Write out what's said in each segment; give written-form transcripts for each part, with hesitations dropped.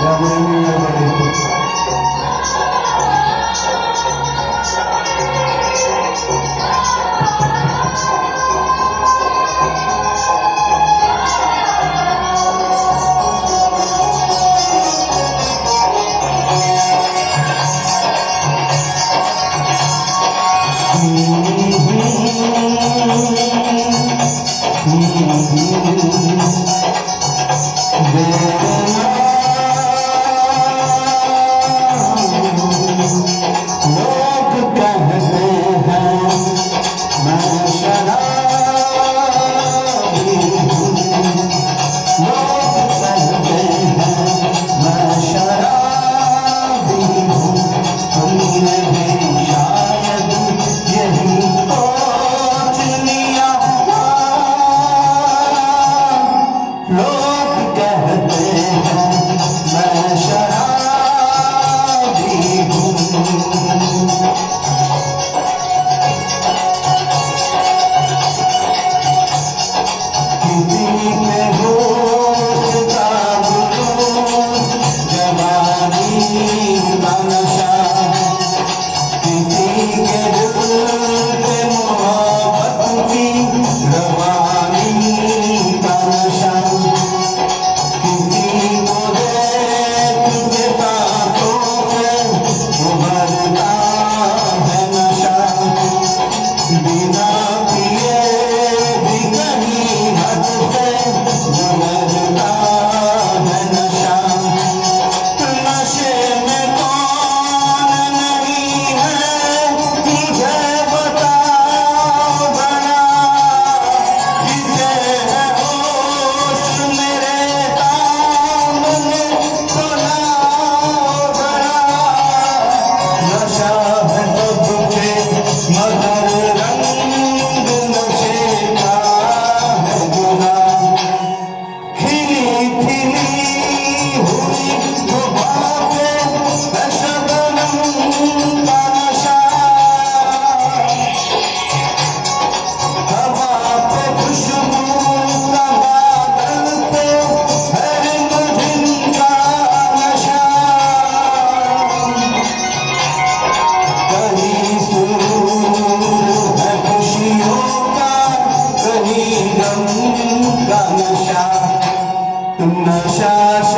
नशा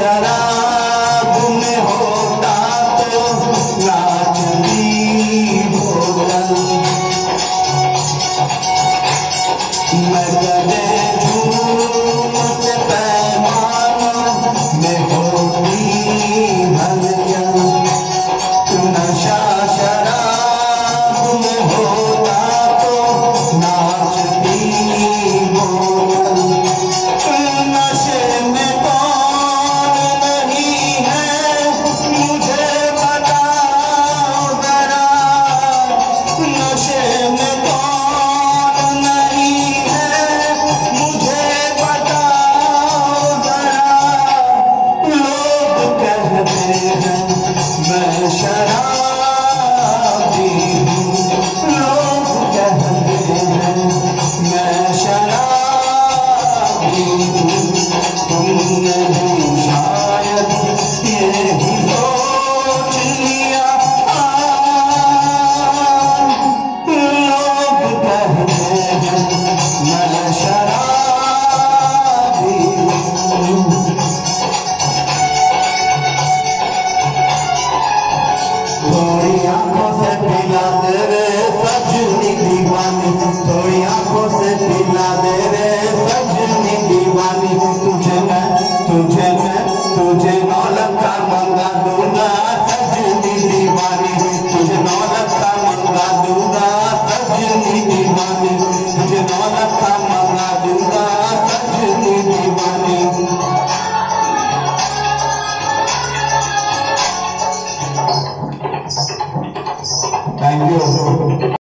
शराब में होता तो नाचती बोतल मैं कदे झूठ पैमानों में होती हलचल। नशा शराब में होता तो नाचती बोतल नशे में कौन नहीं है मुझे बताओ जरा। नशे में कौन नहीं है मुझे बताओ जरा। लोग कहते हैं मैं शराबी हूँ, लोग कहते हैं मैं शराबी हूँ। तुमने भी शायद यही सोच लिया। लोग कहते हैं मैं शराबी हूँ। थोड़ी आंखों से पिला दे रे सजनी दीवानी, थोड़ी आंखों से पिला दे रे सजनी दीवानी। तुझे मैं 9 लाख का मंगा दूंगा।